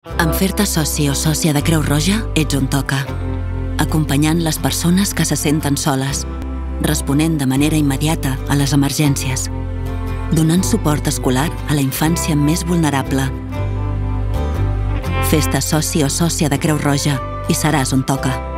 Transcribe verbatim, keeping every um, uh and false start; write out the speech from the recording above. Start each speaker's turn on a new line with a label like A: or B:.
A: Amb fer-te soci o sòcia de Creu Roja, ets on toca. Acompanyant les persones que se senten soles, responent de manera immediata a les emergències, donant suport escolar a la infància més vulnerable. Fes-te soci o sòcia de Creu Roja i seràs on toca.